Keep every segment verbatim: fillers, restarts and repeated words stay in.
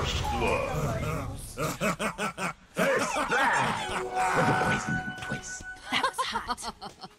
First blood. First blood. With a poison twist. That was hot.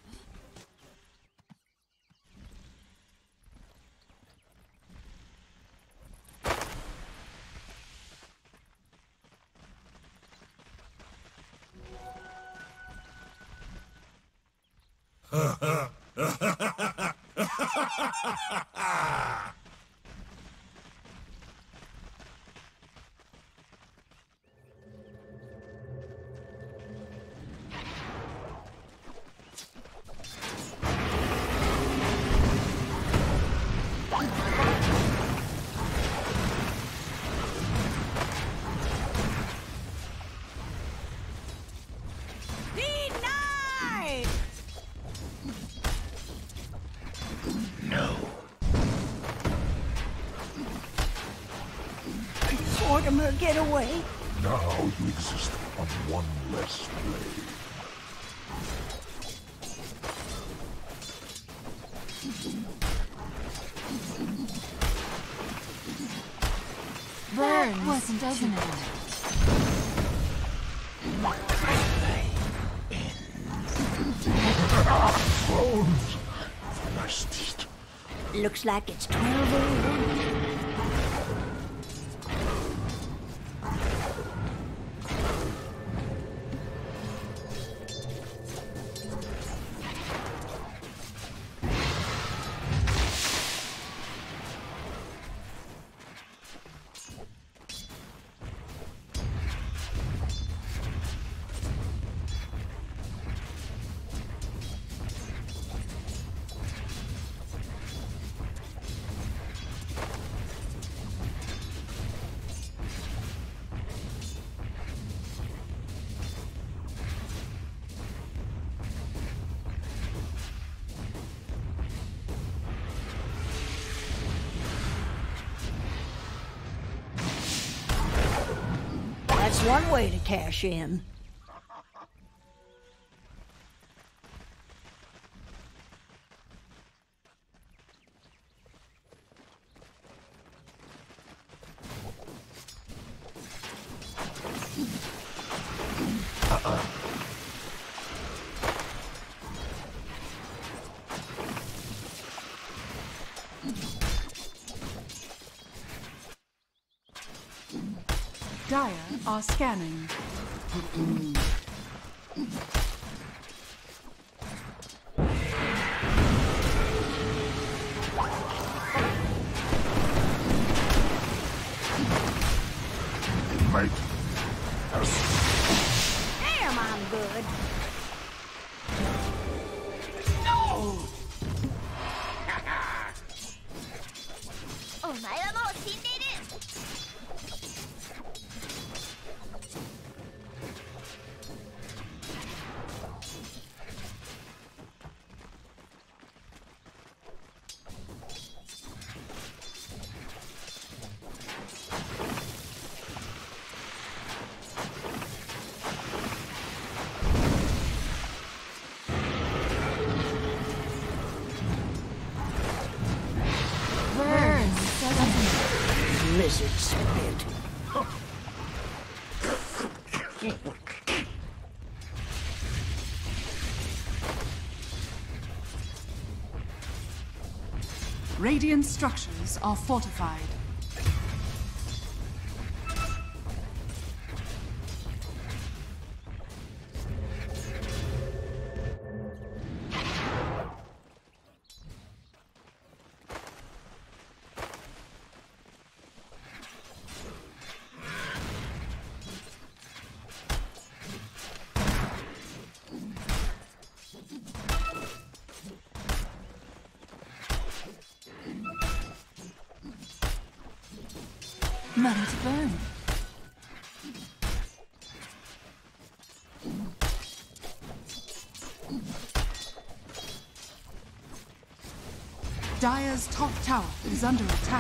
Mortimer, get away. Now you exist on one less blade. Burns, wasn't, doesn't it? Bones! Nice teeth. Looks like it's twelve oh one. That's one way to cash in. Dire are scanning. Mate. Damn, I'm good. Lizard spit. Radiant structures are fortified. Money to burn. Dire's top tower is under attack.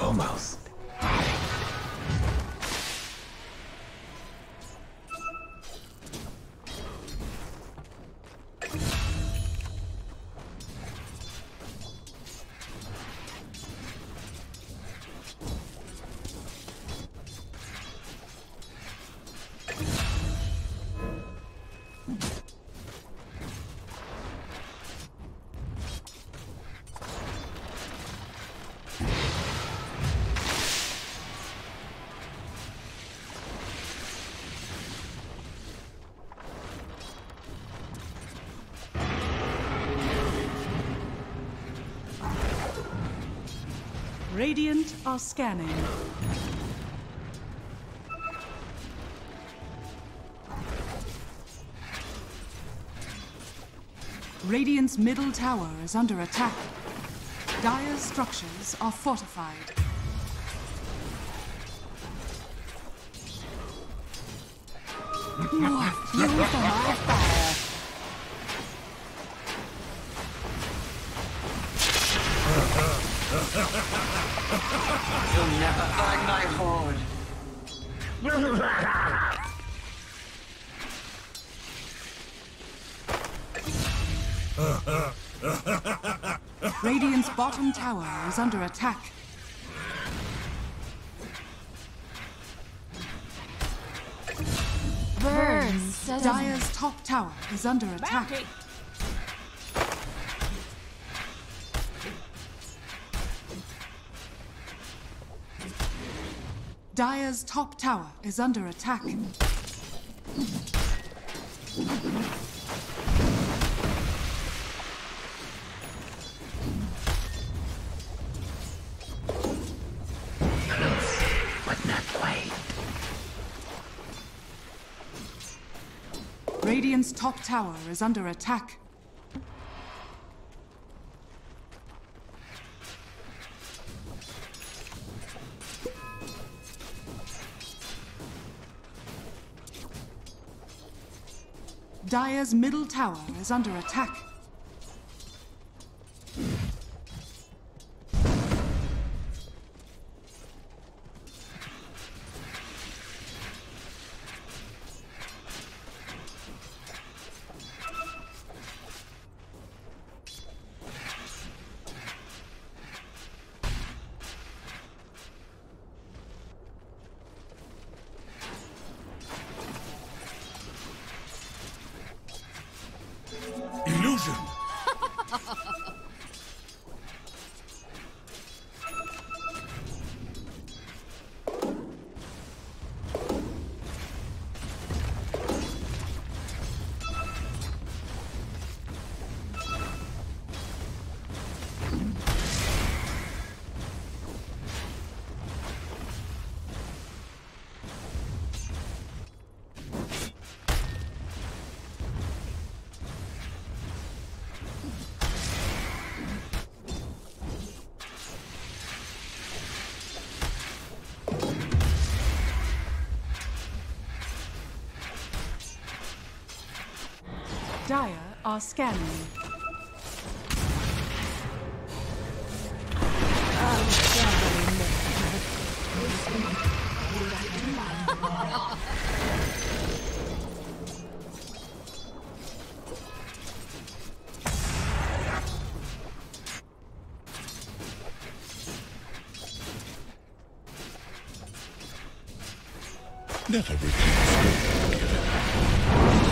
Almost. Radiant are scanning. Radiant's middle tower is under attack. Dire's structures are fortified. More fuel for my fire. You'll never find my hoard. Radiant's bottom tower is under attack. Burns. Doesn't Dire's top tower is under attack. Bounty. Dire's top tower is under attack. But not quite. Radiant's top tower is under attack. Dire's middle tower is under attack. Illusion! Dire are scanning. Not everything is good.